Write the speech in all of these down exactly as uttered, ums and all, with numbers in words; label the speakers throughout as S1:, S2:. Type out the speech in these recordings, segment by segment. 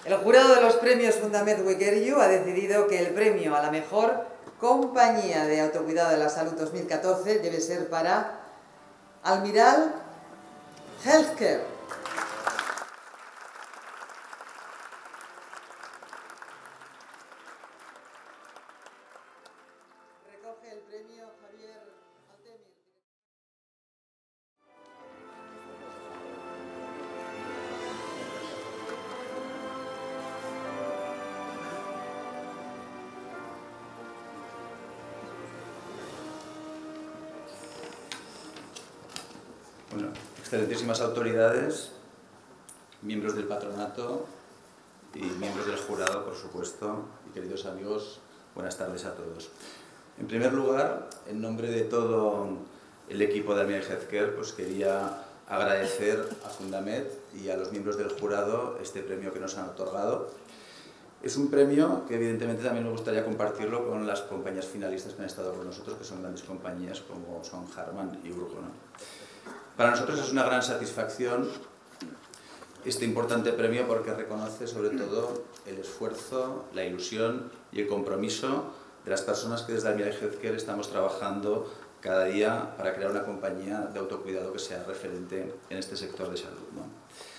S1: El jurado de los premios Fundamed We Care You ha decidido que el premio a la mejor compañía de autocuidado de la salud dos mil catorce debe ser para Almiral Healthcare. Recoge el premio Javier Altemir.
S2: Bueno, excelentísimas autoridades, miembros del patronato y miembros del jurado, por supuesto, y queridos amigos, buenas tardes a todos. En primer lugar, en nombre de todo el equipo de Almiral Healthcare, pues quería agradecer a Fundamed y a los miembros del jurado este premio que nos han otorgado. Es un premio que evidentemente también me gustaría compartirlo con las compañías finalistas que han estado con nosotros, que son grandes compañías como son Harman y Urgo, ¿no? Para nosotros es una gran satisfacción este importante premio porque reconoce sobre todo el esfuerzo, la ilusión y el compromiso de las personas que desde Almiral Healthcare estamos trabajando cada día para crear una compañía de autocuidado que sea referente en este sector de salud, ¿no?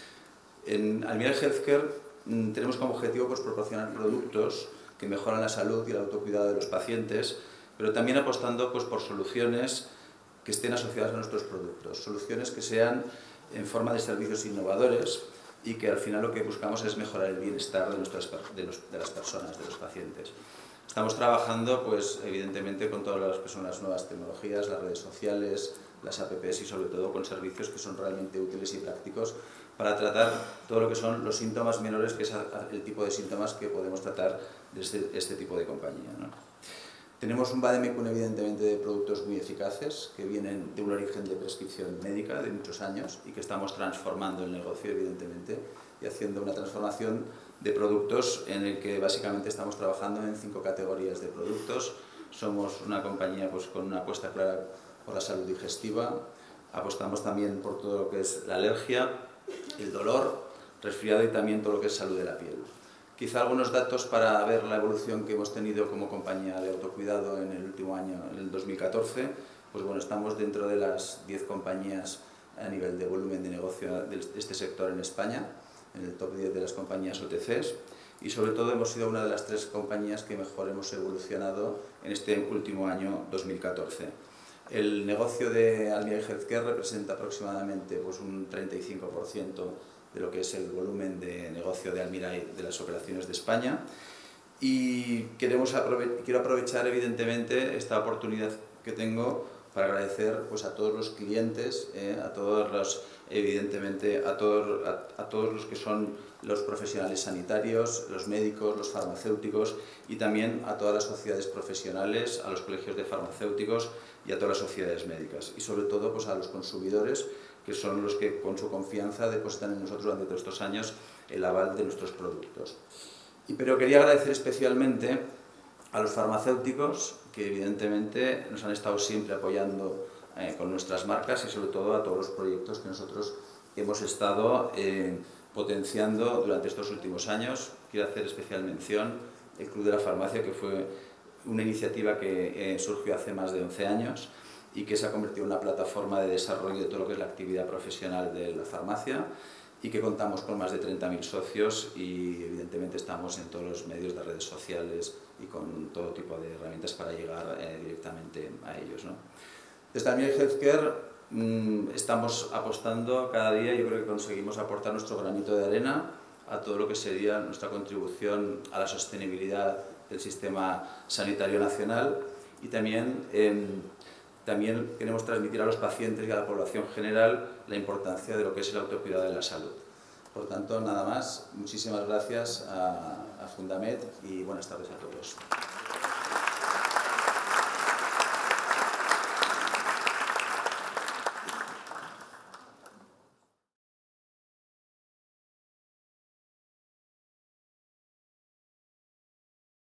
S2: En Almiral Healthcare mmm, tenemos como objetivo pues, proporcionar productos que mejoran la salud y el autocuidado de los pacientes, pero también apostando pues, por soluciones que estén asociadas a nuestros productos, soluciones que sean en forma de servicios innovadores y que al final lo que buscamos es mejorar el bienestar de, nuestras, de, los, de las personas, de los pacientes. Estamos trabajando, pues, evidentemente, con todas las personas nuevas tecnologías, las redes sociales, las apps y sobre todo con servicios que son realmente útiles y prácticos para tratar todo lo que son los síntomas menores, que es el tipo de síntomas que podemos tratar desde este tipo de compañía, ¿no? Tenemos un vademecum evidentemente de productos muy eficaces que vienen de un origen de prescripción médica de muchos años y que estamos transformando el negocio evidentemente y haciendo una transformación de productos en el que básicamente estamos trabajando en cinco categorías de productos. Somos una compañía pues, con una apuesta clara por la salud digestiva, apostamos también por todo lo que es la alergia, el dolor, resfriado y también todo lo que es salud de la piel. Quizá algunos datos para ver la evolución que hemos tenido como compañía de autocuidado en el último año, en el dos mil catorce, pues bueno, estamos dentro de las diez compañías a nivel de volumen de negocio de este sector en España, en el top diez de las compañías O T Cs, y sobre todo hemos sido una de las tres compañías que mejor hemos evolucionado en este último año dos mil catorce. El negocio de Almiral Healthcare representa aproximadamente pues, un treinta y cinco por ciento de lo que es el volumen de negocio de Almiral de las operaciones de España y queremos aprove quiero aprovechar evidentemente esta oportunidad que tengo para agradecer pues, a todos los clientes, eh, a todos los, evidentemente a todos, a, a todos los que son los profesionales sanitarios, los médicos, los farmacéuticos y también a todas las sociedades profesionales, a los colegios de farmacéuticos y a todas las sociedades médicas y sobre todo pues, a los consumidores que son los que con su confianza depositan en nosotros durante todos estos años el aval de nuestros productos. Y, pero quería agradecer especialmente a los farmacéuticos que evidentemente nos han estado siempre apoyando eh, con nuestras marcas y sobre todo a todos los proyectos que nosotros hemos estado eh, potenciando durante estos últimos años. Quiero hacer especial mención el Club de la Farmacia, que fue una iniciativa que eh, surgió hace más de once años y que se ha convertido en una plataforma de desarrollo de todo lo que es la actividad profesional de la farmacia y que contamos con más de treinta mil socios y evidentemente estamos en todos los medios de redes sociales y con todo tipo de herramientas para llegar eh, directamente a ellos, ¿no? Desde Almiral Healthcare mmm, estamos apostando cada día, yo creo que conseguimos aportar nuestro granito de arena a todo lo que sería nuestra contribución a la sostenibilidad del sistema sanitario nacional y también eh, También queremos transmitir a los pacientes y a la población general la importancia de lo que es el autocuidado de la salud. Por tanto, nada más, muchísimas gracias a, a Fundamed y buenas tardes a todos.